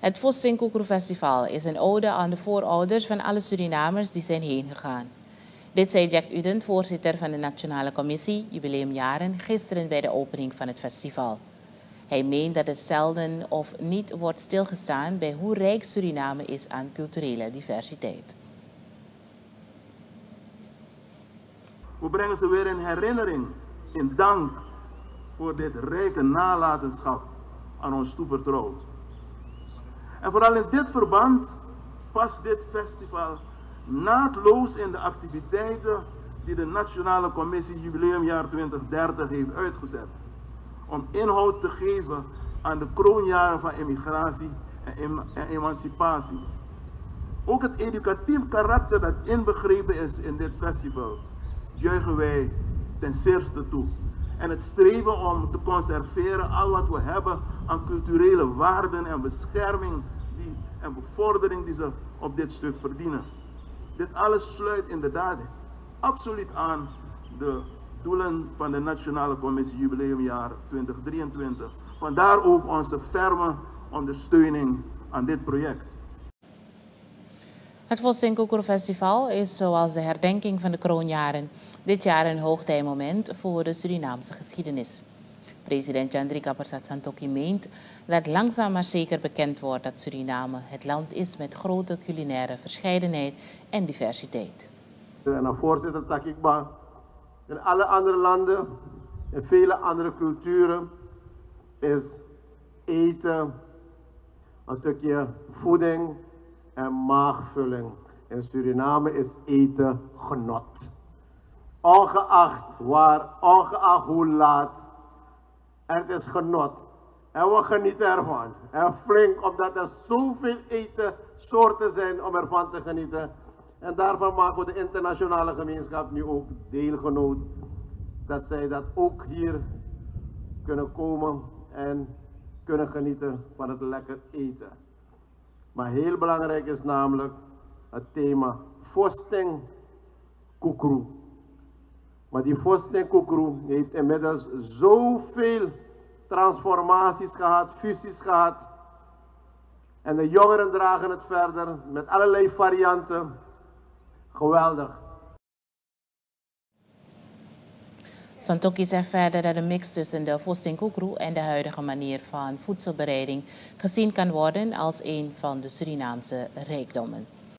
Het Vos-Sinkukru Festival is een ode aan de voorouders van alle Surinamers die zijn heen gegaan. Dit zei Jack Udent, voorzitter van de Nationale Commissie Jubileumjaren, gisteren bij de opening van het festival. Hij meent dat het zelden of niet wordt stilgestaan bij hoe rijk Suriname is aan culturele diversiteit. We brengen ze weer in herinnering, in dank voor dit rijke nalatenschap aan ons toevertrouwd. En vooral in dit verband past dit festival naadloos in de activiteiten die de Nationale Commissie Jubileumjaar 2030 heeft uitgezet. Om inhoud te geven aan de kroonjaren van emigratie en emancipatie. Ook het educatief karakter dat inbegrepen is in dit festival juichen wij ten zeerste toe. En het streven om te conserveren al wat we hebben aan culturele waarden en bescherming en bevordering die ze op dit stuk verdienen. Dit alles sluit inderdaad absoluut aan de doelen van de Nationale Commissie Jubileumjaar 2023. Vandaar ook onze ferme ondersteuning aan dit project. Het Vos-Sinkukru Festival is, zoals de herdenking van de kroonjaren, dit jaar een hoogtijmoment voor de Surinaamse geschiedenis. President Chandrika Persat Santokhi meent dat langzaam maar zeker bekend wordt dat Suriname het land is met grote culinaire verscheidenheid en diversiteit. En voorzitter Takikba, in alle andere landen, in vele andere culturen, is eten een stukje voeding en maagvulling. In Suriname is eten genot. Ongeacht waar, ongeacht hoe laat, het is genot. En we genieten ervan. En flink, omdat er zoveel etensoorten zijn om ervan te genieten. En daarvan maken we de internationale gemeenschap nu ook deelgenoot. Dat zij dat ook hier kunnen komen en kunnen genieten van het lekker eten. Maar heel belangrijk is namelijk het thema Vos-Sinkukru. Maar die Vos-Sinkukru heeft inmiddels zoveel transformaties gehad, fusies gehad. En de jongeren dragen het verder met allerlei varianten. Geweldig. Santokhi zegt verder dat de mix tussen de Vos-Sinkukru en de huidige manier van voedselbereiding gezien kan worden als een van de Surinaamse rijkdommen.